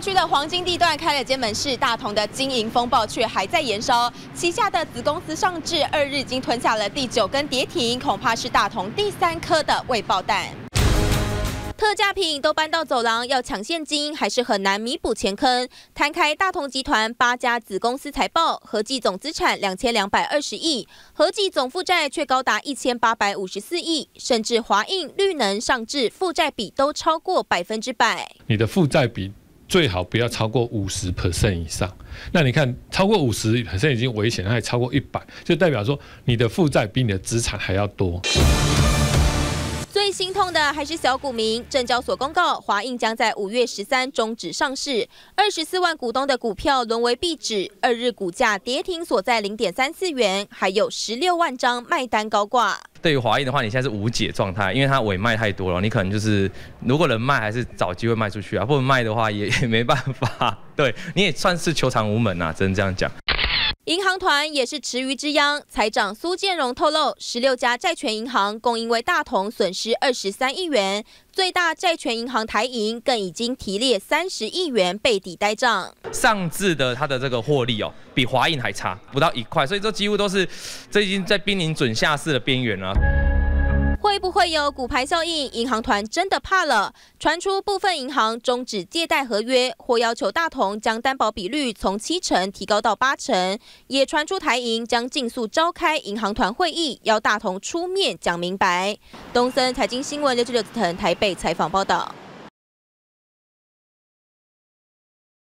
区的黄金地段开了间门市，大同的经营风暴却还在延烧。旗下的子公司上市2日已经吞下了第9根跌停，恐怕是大同第3颗的未爆弹。 特价品都搬到走廊，要抢现金还是很难弥补钱坑。摊开大同集团8家子公司财报，合计总资产2220亿，合计总负债却高达1854亿，甚至华映、绿能、上智负债比都超过100%。 你的负债比最好不要超过50% 以上。那你看，超过50% 已经危险，还超过100%，就代表说你的负债比你的资产还要多。 最心痛的还是小股民。证交所公告，华映将在5月13终止上市，24万股东的股票沦为壁纸。2日股价跌停锁在0.34元，还有16万张卖单高挂。 对于华映的话，你现在是无解状态，因为它尾卖太多了，你可能就是如果能卖，还是找机会卖出去啊；不能卖的话也没办法。对，你也算是求偿无门啊，只能这样讲。 银行团也是池鱼之殃，财长苏建荣透露，16家债权银行共因为大同损失23亿元，最大债权银行台银更已经提列30亿元被抵呆账。 上智的它的这个获利比华映还差，不到1块，所以这几乎都是这已经在濒临准下市的边缘了。 会不会有骨牌效应？银行团真的怕了。传出部分银行终止借贷合约，或要求大同将担保比率从70%提高到80%。也传出台银将尽速召开银行团会议，要大同出面讲明白。东森财经新闻696台北采访报道。